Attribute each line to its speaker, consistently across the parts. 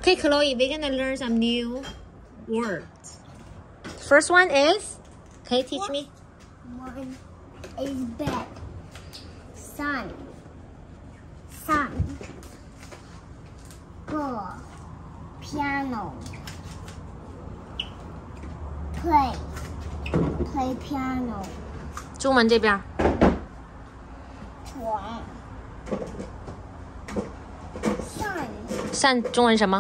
Speaker 1: Okay, Chloe, we're gonna learn some new words. First one is, can you teach me?
Speaker 2: One is bed. Sun. Sun. Girl. Piano. Play. Play piano.
Speaker 1: 中文这边。
Speaker 2: 床。
Speaker 1: Son 中文什么？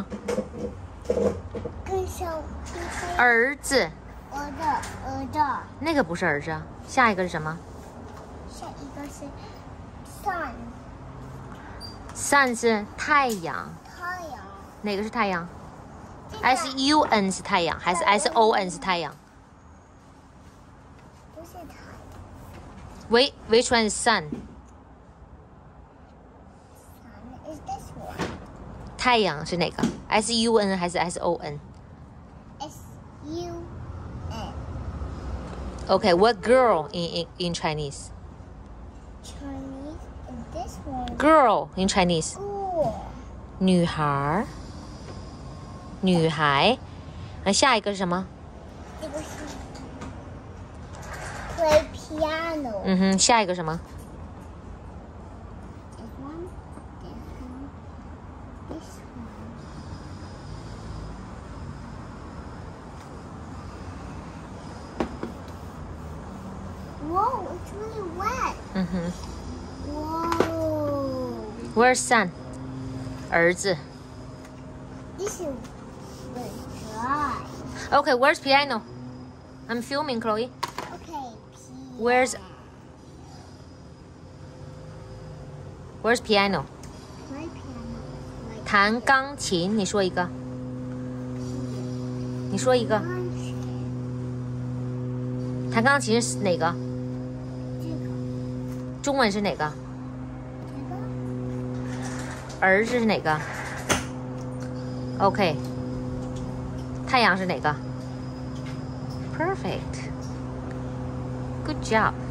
Speaker 1: 儿子。
Speaker 2: 儿子。
Speaker 1: 那个不是儿子，下一个是什么？
Speaker 2: 下一个是 sun。
Speaker 1: sun 是太阳。
Speaker 2: 太阳。
Speaker 1: 哪个是太阳？sun 是太阳，还是 son 是太阳？
Speaker 2: 不是太阳。
Speaker 1: Which one is sun？
Speaker 2: Sun is this one。
Speaker 1: 太阳是哪个 ？sun 还是 son？
Speaker 2: sun。
Speaker 1: Okay, what girl in Chinese?
Speaker 2: Chinese is this one.
Speaker 1: Girl in Chinese.
Speaker 2: Girl.
Speaker 1: 女孩。女孩。那下一个是什么？
Speaker 2: 这个是 play piano.
Speaker 1: 嗯哼，下一个什么？
Speaker 2: This one, this one. Whoa, it's really wet.
Speaker 1: 嗯哼。
Speaker 2: Whoa.
Speaker 1: Where's son? 儿子。
Speaker 2: This is really dry.
Speaker 1: Okay, where's piano? I'm filming, Chloe.
Speaker 2: Okay,
Speaker 1: Where's piano?
Speaker 2: play piano. Like
Speaker 1: 弹钢琴，你说一个。你说一个。弹钢琴是哪个？
Speaker 2: 这个，
Speaker 1: 中文是哪个？
Speaker 2: 这个。
Speaker 1: 儿子是哪个 ？OK。太阳是哪个 ？Perfect. Good job.